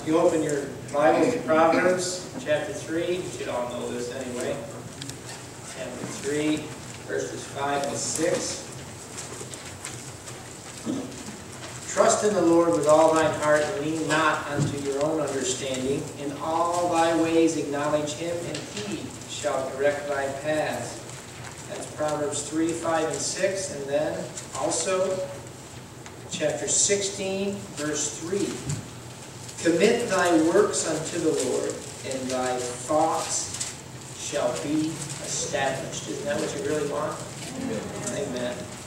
You open your Bibles to Proverbs chapter 3. You should all know this anyway. Chapter 3, verses 5 and 6. Trust in the Lord with all thine heart, and lean not unto your own understanding. In all thy ways acknowledge him, and he shall direct thy paths. That's Proverbs 3, 5, and 6. And then also chapter 16, verse 3. Commit thy works unto the Lord, and thy thoughts shall be established. Isn't that what you really want? Amen.